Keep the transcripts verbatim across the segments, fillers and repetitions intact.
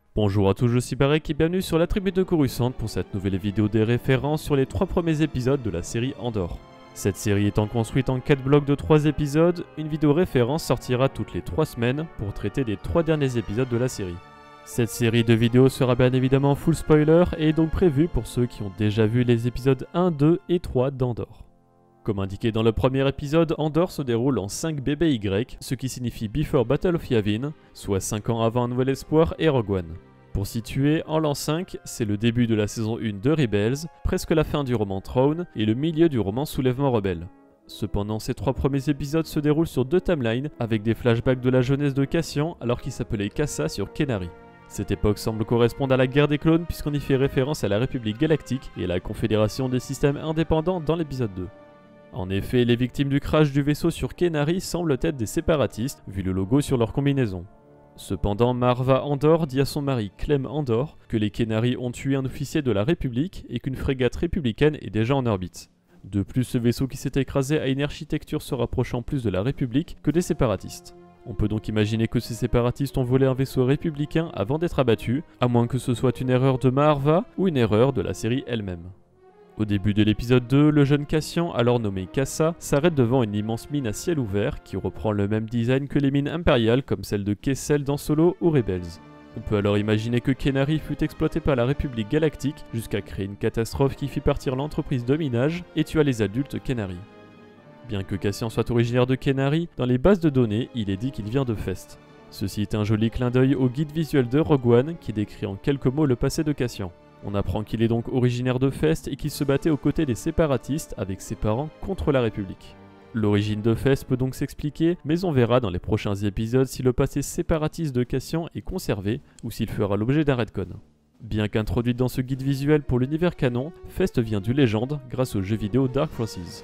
Bonjour à tous, je suis Barek et bienvenue sur la Tribu de Coruscant pour cette nouvelle vidéo des références sur les trois premiers épisodes de la série Andor. Cette série étant construite en quatre blocs de trois épisodes, une vidéo référence sortira toutes les trois semaines pour traiter des trois derniers épisodes de la série. Cette série de vidéos sera bien évidemment full spoiler et est donc prévue pour ceux qui ont déjà vu les épisodes un, deux et trois d'Andor. Comme indiqué dans le premier épisode, Andor se déroule en cinq B B Y, ce qui signifie Before Battle of Yavin, soit cinq ans avant Un Nouvel Espoir et Rogue One. Pour situer, en l'an cinq, c'est le début de la saison un de Rebels, presque la fin du roman Throne et le milieu du roman Soulèvement Rebelle. Cependant, ces trois premiers épisodes se déroulent sur deux timelines, avec des flashbacks de la jeunesse de Cassian alors qu'il s'appelait Kassa sur Kenari. Cette époque semble correspondre à la guerre des clones puisqu'on y fait référence à la République Galactique et à la Confédération des systèmes indépendants dans l'épisode deux. En effet, les victimes du crash du vaisseau sur Kenari semblent être des séparatistes, vu le logo sur leur combinaison. Cependant, Marva Andor dit à son mari Clem Andor que les Kenari ont tué un officier de la République et qu'une frégate républicaine est déjà en orbite. De plus, ce vaisseau qui s'est écrasé a une architecture se rapprochant plus de la République que des séparatistes. On peut donc imaginer que ces séparatistes ont volé un vaisseau républicain avant d'être abattus, à moins que ce soit une erreur de Marva ou une erreur de la série elle-même. Au début de l'épisode deux, le jeune Cassian, alors nommé Kassa, s'arrête devant une immense mine à ciel ouvert qui reprend le même design que les mines impériales comme celle de Kessel dans Solo ou Rebels. On peut alors imaginer que Kenari fut exploité par la République Galactique jusqu'à créer une catastrophe qui fit partir l'entreprise de minage et tua les adultes Kenari. Bien que Cassian soit originaire de Kenari, dans les bases de données, il est dit qu'il vient de Fest. Ceci est un joli clin d'œil au guide visuel de Rogue One qui décrit en quelques mots le passé de Cassian. On apprend qu'il est donc originaire de Fest et qu'il se battait aux côtés des séparatistes avec ses parents contre la République. L'origine de Fest peut donc s'expliquer, mais on verra dans les prochains épisodes si le passé séparatiste de Cassian est conservé ou s'il fera l'objet d'un retcon. Bien qu'introduite dans ce guide visuel pour l'univers canon, Fest vient du Légende grâce au jeu vidéo Dark Forces.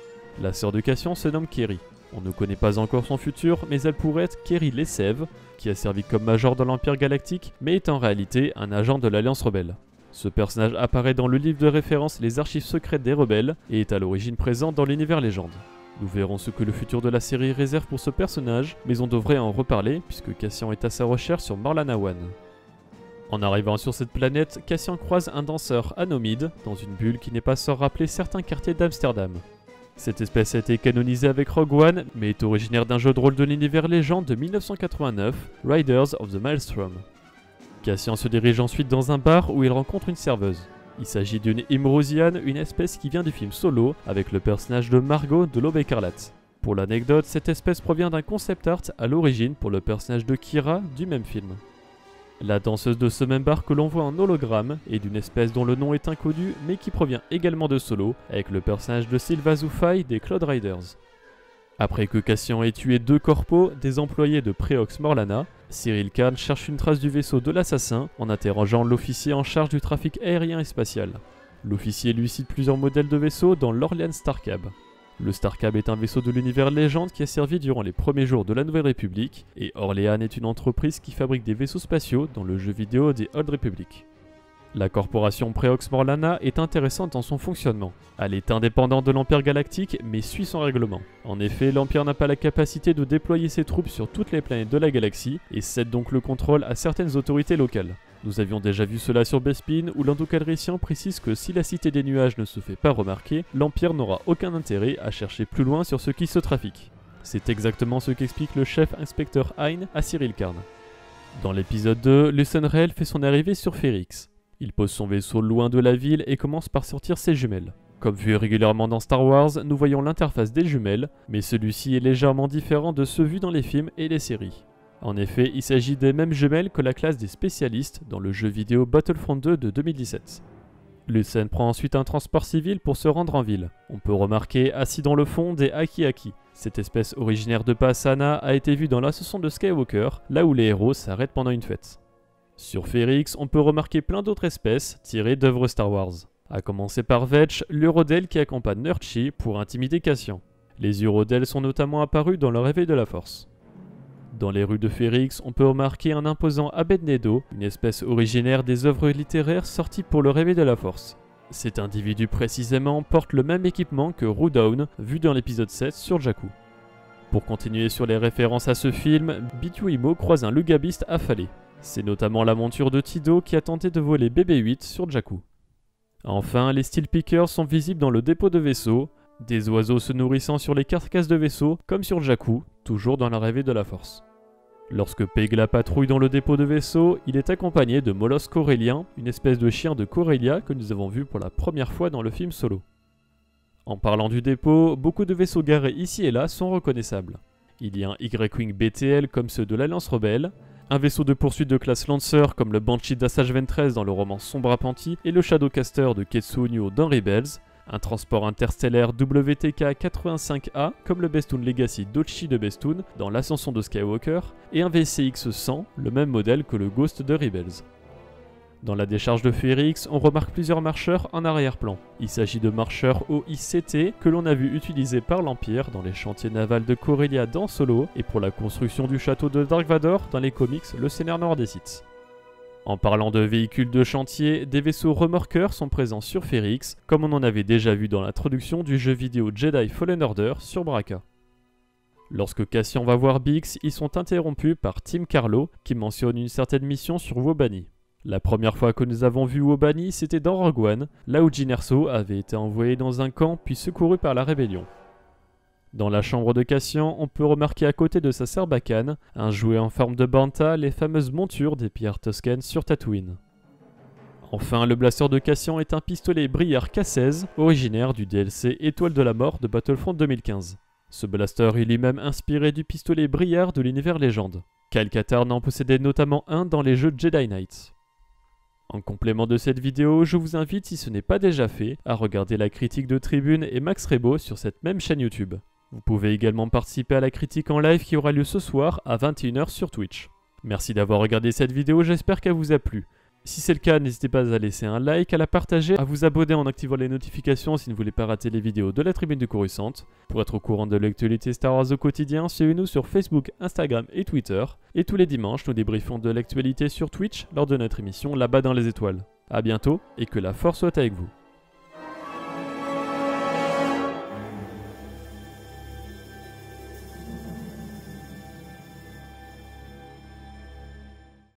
La sœur de Cassian se nomme Keri. On ne connaît pas encore son futur, mais elle pourrait être Keri Lessev, qui a servi comme major dans l'Empire Galactique, mais est en réalité un agent de l'Alliance Rebelle. Ce personnage apparaît dans le livre de référence Les Archives Secrètes des Rebelles et est à l'origine présent dans l'univers Légende. Nous verrons ce que le futur de la série réserve pour ce personnage, mais on devrait en reparler puisque Cassian est à sa recherche sur Morlana One. En arrivant sur cette planète, Cassian croise un danseur anomide dans une bulle qui n'est pas sans rappeler certains quartiers d'Amsterdam. Cette espèce a été canonisée avec Rogue One, mais est originaire d'un jeu de rôle de l'univers Légende de mille neuf cent quatre-vingt-neuf, Riders of the Maelstrom. Cassian se dirige ensuite dans un bar où il rencontre une serveuse. Il s'agit d'une Imrosian, une espèce qui vient du film Solo, avec le personnage de Margot de l'Aube écarlate. Pour l'anecdote, cette espèce provient d'un concept art à l'origine pour le personnage de Kira du même film. La danseuse de ce même bar que l'on voit en hologramme est d'une espèce dont le nom est inconnu mais qui provient également de Solo, avec le personnage de Silva Zufai des Cloud Riders. Après que Cassian ait tué deux corpos, des employés de Preox Morlana, Cyril Khan cherche une trace du vaisseau de l'assassin en interrogeant l'officier en charge du trafic aérien et spatial. L'officier lui cite plusieurs modèles de vaisseaux dans l'Orleans Starcab. Le Starcab est un vaisseau de l'univers Légende qui a servi durant les premiers jours de la Nouvelle République, et Orléans est une entreprise qui fabrique des vaisseaux spatiaux dans le jeu vidéo des Old Republic. La corporation Preox Morlana est intéressante dans son fonctionnement. Elle est indépendante de l'Empire Galactique mais suit son règlement. En effet, l'Empire n'a pas la capacité de déployer ses troupes sur toutes les planètes de la galaxie et cède donc le contrôle à certaines autorités locales. Nous avions déjà vu cela sur Bespin où Lando Calrissian précise que si la Cité des Nuages ne se fait pas remarquer, l'Empire n'aura aucun intérêt à chercher plus loin sur ce qui se trafique. C'est exactement ce qu'explique le chef inspecteur Hein à Cyril Khan. Dans l'épisode deux, Lucen fait son arrivée sur Ferrix. Il pose son vaisseau loin de la ville et commence par sortir ses jumelles. Comme vu régulièrement dans Star Wars, nous voyons l'interface des jumelles, mais celui-ci est légèrement différent de ceux vus dans les films et les séries. En effet, il s'agit des mêmes jumelles que la classe des spécialistes dans le jeu vidéo Battlefront deux de deux mille dix-sept. Lucen prend ensuite un transport civil pour se rendre en ville. On peut remarquer assis dans le fond des Aki-Aki. Cette espèce originaire de Pasaana a été vue dans l'ascension de Skywalker, là où les héros s'arrêtent pendant une fête. Sur Ferrix, on peut remarquer plein d'autres espèces tirées d'œuvres Star Wars. À commencer par Vetch, l'Urodel qui accompagne Nurchi pour intimider Cassian. Les Urodel sont notamment apparus dans le Réveil de la Force. Dans les rues de Ferrix, on peut remarquer un imposant Abednedo, une espèce originaire des œuvres littéraires sorties pour le Réveil de la Force. Cet individu précisément porte le même équipement que Rudawn, vu dans l'épisode sept sur Jakku. Pour continuer sur les références à ce film, Bitu Imo croise un lugabiste affalé. C'est notamment la monture de Tido qui a tenté de voler B B huit sur Jakku. Enfin, les Steel Pickers sont visibles dans le dépôt de vaisseau, des oiseaux se nourrissant sur les carcasses de vaisseaux, comme sur Jakku, toujours dans l'arrivée de la Force. Lorsque Pegla patrouille dans le dépôt de vaisseau, il est accompagné de Molos Corellien, une espèce de chien de Corellia que nous avons vu pour la première fois dans le film Solo. En parlant du dépôt, beaucoup de vaisseaux garés ici et là sont reconnaissables. Il y a un Y-Wing B T L comme ceux de l'Alliance Rebelle, un vaisseau de poursuite de classe Lancer comme le Banshee d'Assage Ventress dans le roman Sombre Apprenti et le Shadowcaster de Ketsu Onyo dans Rebels, un transport interstellaire W T K quatre-vingt-cinq A comme le Bestoon Legacy d'Ochi de Bestoon dans l'Ascension de Skywalker, et un V C X cent, le même modèle que le Ghost de Rebels. Dans la décharge de Feu R X, on remarque plusieurs marcheurs en arrière-plan. Il s'agit de marcheurs O I C T que l'on a vu utilisés par l'Empire dans les chantiers navals de Corellia dans Solo et pour la construction du château de Dark Vador dans les comics Le Scénar Noir des Sith. En parlant de véhicules de chantier, des vaisseaux remorqueurs sont présents sur Feu R X, comme on en avait déjà vu dans l'introduction du jeu vidéo Jedi Fallen Order sur Bracca. Lorsque Cassian va voir Bix, ils sont interrompus par Tim Carlo qui mentionne une certaine mission sur Wobani. La première fois que nous avons vu Wobani, c'était dans Rogue One, là où Jyn Erso avait été envoyé dans un camp puis secouru par la rébellion. Dans la chambre de Cassian, on peut remarquer à côté de sa sarbacane, un jouet en forme de banta, les fameuses montures des pillards Tusken sur Tatooine. Enfin, le blaster de Cassian est un pistolet Briar K seize, originaire du D L C Étoile de la Mort de Battlefront deux mille quinze. Ce blaster est lui-même inspiré du pistolet Briar de l'univers Légende. Kyle Katarn en possédait notamment un dans les jeux Jedi Knight. En complément de cette vidéo, je vous invite, si ce n'est pas déjà fait, à regarder la critique de Tribune et Max Rebo sur cette même chaîne YouTube. Vous pouvez également participer à la critique en live qui aura lieu ce soir à vingt et une heures sur Twitch. Merci d'avoir regardé cette vidéo, j'espère qu'elle vous a plu. Si c'est le cas, n'hésitez pas à laisser un like, à la partager, à vous abonner en activant les notifications si vous ne voulez pas rater les vidéos de la Tribune de Coruscant. Pour être au courant de l'actualité Star Wars au quotidien, suivez-nous sur Facebook, Instagram et Twitter. Et tous les dimanches, nous débriefons de l'actualité sur Twitch lors de notre émission Là-bas dans les étoiles. A bientôt et que la force soit avec vous.